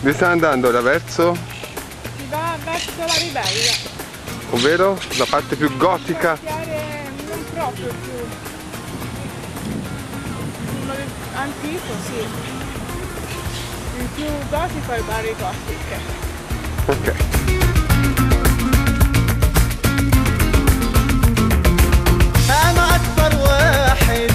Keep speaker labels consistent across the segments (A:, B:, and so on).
A: Dove sta andando ora? Verso?
B: Si va verso la Ribella.
A: Ovvero la parte più gotica?
B: Non proprio più. Antico, sì. Il più gotico è il Bari Gothic.
A: Ok.
C: أنا أكتر واحد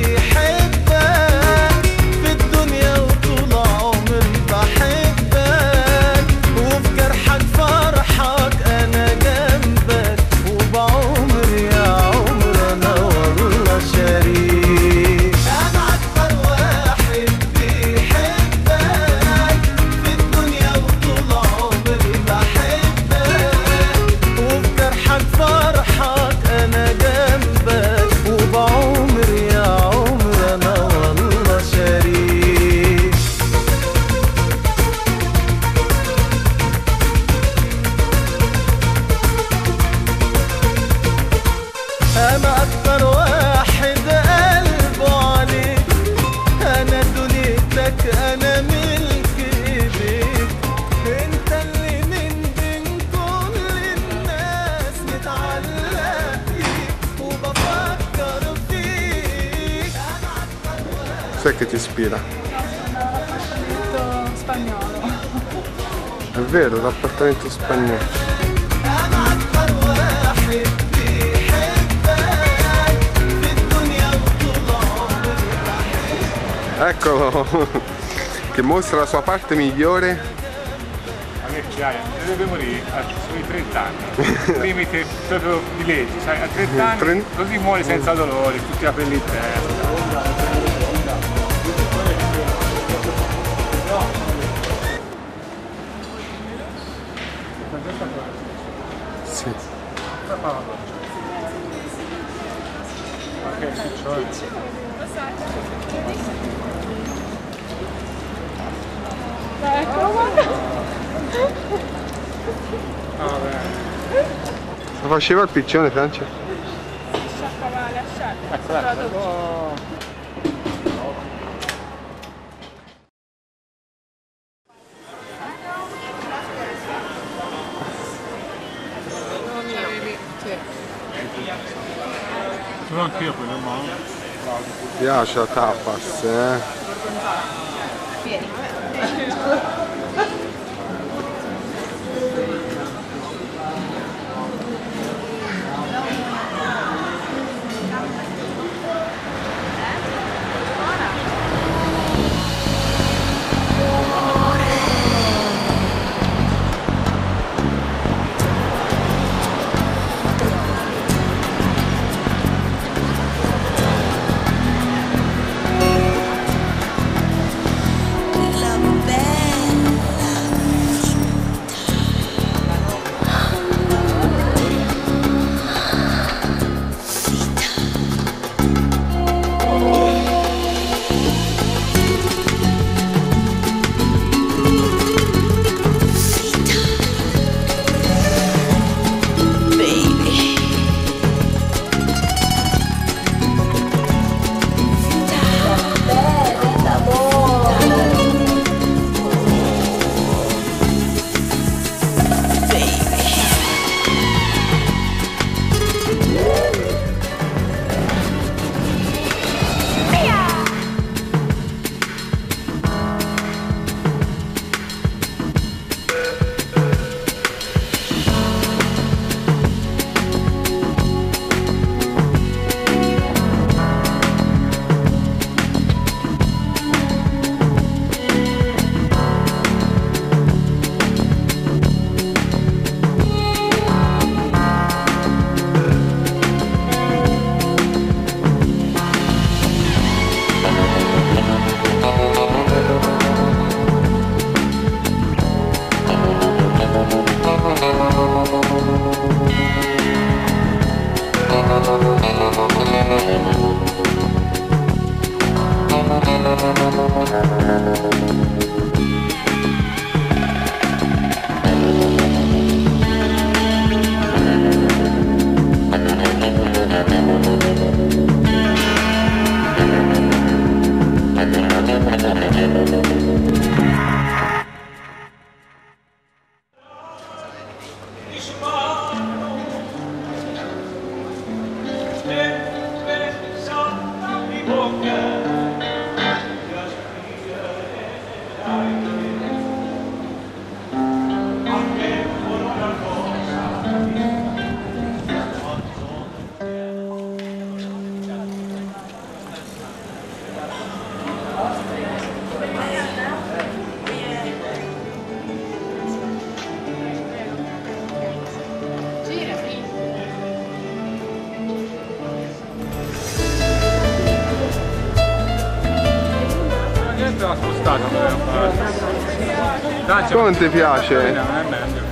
C: بيحبك في الدنيا وطول عمري بحبك وفي جرحك فرحك أنا جنبك وبعمري يا عمر أنا والله شريك أنا أكتر واحد بيحبك في الدنيا وطول عمري بحبك وفي جرحك فرحك أنا جنبك وبعمري يا عمر أنا والله شريك أنا أكتر واحد قلبه عليك أنا دنيتك أنا ملك إيديك أنت اللي من بين كل الناس متعلق فيك وبفكر فيك أنا أكتر واحد
A: Cos'è che ti ispira?
B: L'appartamento spagnolo.
A: È vero, l'appartamento spagnolo.
C: أنا أكتر واحد بيحبك في الدنيا وطول عمري
A: Eccolo! Che mostra la sua parte migliore.
D: La vecchiaia, deve morire sui 30 anni, limite proprio di legge, sai, a 30 anni così muore senza dolore, tutti la pelle in testa.
A: Sì.
D: Ok, cioè.
B: Eccolo guarda.
D: Vabbè.
A: Lo faceva il piccione, Francia?
B: Sciacquava le ascelle.
D: Oh. Sono anch'io quello in mano.
A: Piace la tapas, eh?
E: La bella
D: L'ho spostata.
A: Come ti piace?
D: Non è meglio.